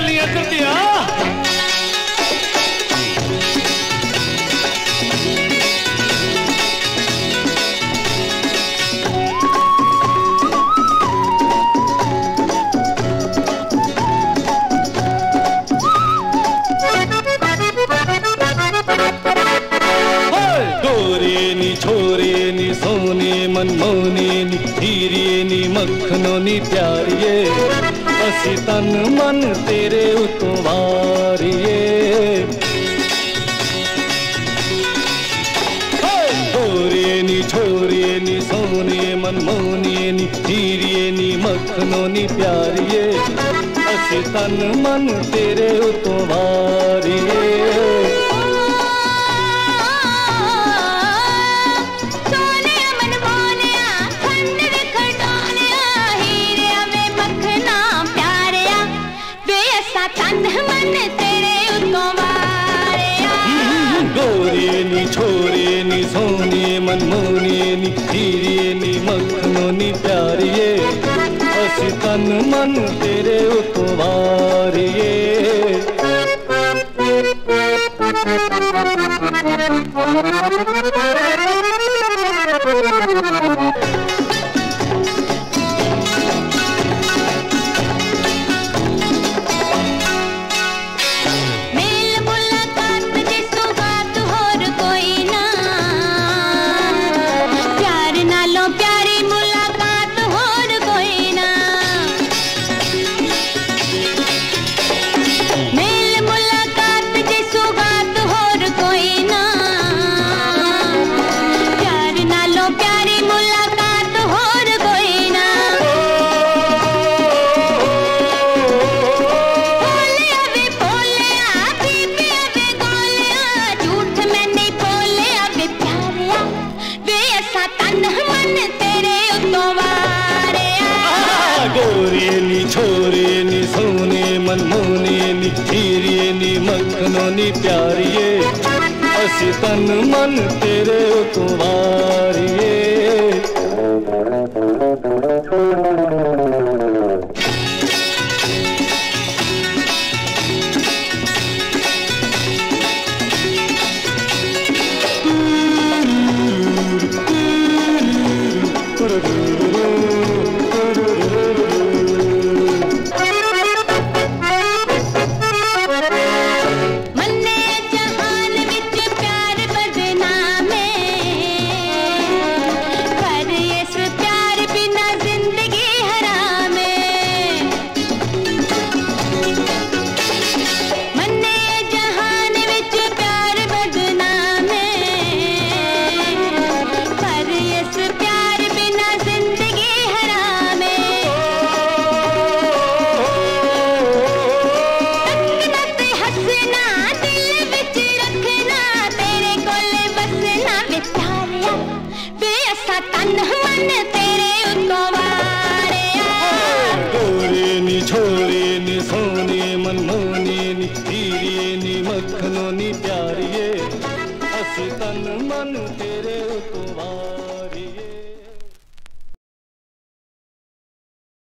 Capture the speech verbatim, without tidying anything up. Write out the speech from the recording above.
लिया तुरतिया छोरे नी सोने मनमोने नी हीरे नी मक्खनो नी प्यारिए असी तन मन तेरे उतों वारिए छोरे नी छोरे नी सोने मनमोने नी हीरे नी मक्खनो नी प्यारिए असी तन मन तेरे उतों वारिए गोरे नी छोरे नी सोने मनमोने नी हीरे नी मक्खनो नी प्यारिए असी तन मन तेरे उतों वारिए गोरे नी छोरे नी सोने मनमोने नी हीरे नी मक्खनो नी प्यारिए असी तन मन तेरे उतों वारिए गोरे नी छोरे नी सोने मनमोने नी हीरे नी मक्खनो नी प्यारिए असी तन मन तेरे